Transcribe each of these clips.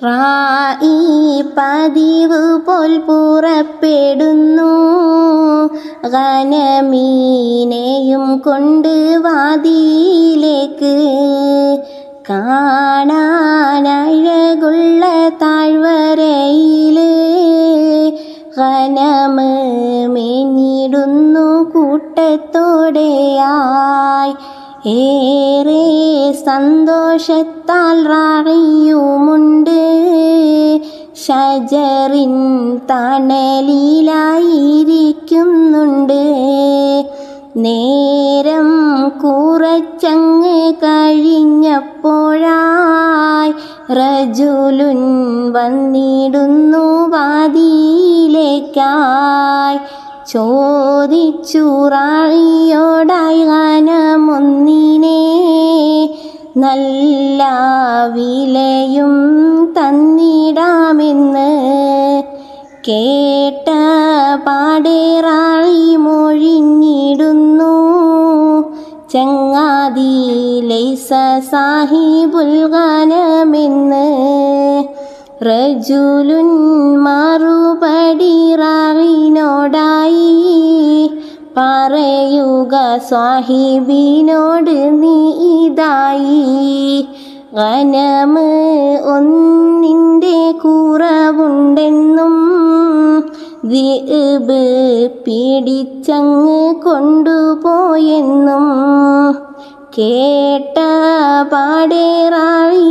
റായി പതിവ് പോൽ പുറപ്പെടുന്നു, ഗനമീനെയും കൊണ്ട് വാതിയിലേക്ക്. കാണാനഴകുള്ള താഴ്വരയില് ഗനമ് മേഞ്ഞിടുന്നു കൂട്ടത്തോടെയായി. ഏറെ സന്തോഷത്താൽ റായിയുമുണ്ട്, ഷജറിൻ തണലിലായിരിക്കുന്നുണ്ട്. നേരം കുറച്ചങ്ങ് കഴിഞ്ഞപ്പോഴായി റജുലുൻ വന്നിടുന്നു വാതിയിലേക്കായി. ചോദിച്ചു റായിയോടായി ഗനമൊന്നിനെ, നല്ല വിലയും തന്നിടാമെന്ന്. കേട്ട പാടെ റായി മൊഴിഞ്ഞിടുന്നു, ചങ്ങാതി ലൈസ സാഹിബുൽ ഗനമെന്ന്. റജുലുൻ മറുപടി റായിനോടായി, പറയുക സാഹിബിനോട് നീ ഇതായി. ഗനമ് ഒന്നിൻ്റെ കുറവുണ്ടെന്നും ദിഅ്ബ് പിടിച്ചങ്ങ് കൊണ്ടുപോയെന്നും. കേട്ട പാടെ റായി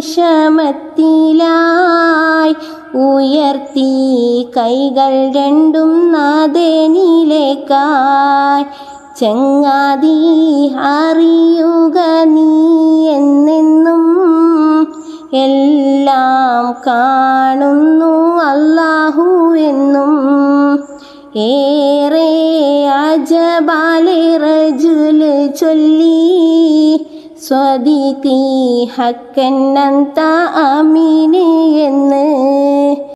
വിഷമത്തിലായി, ഉയർത്തി കൈകൾ രണ്ടും നാഥനിലേക്കായി. ചങ്ങാതി അറിയുക നീ എന്നെന്നും, എല്ലാം കാണുന്നു അല്ലാഹു എന്നും. ഏറെ അജബാലെ റജുല് ചൊല്ലി, സ്വദീഖി ഹക്കൻ അന്ത അമീൻ എന്ന്.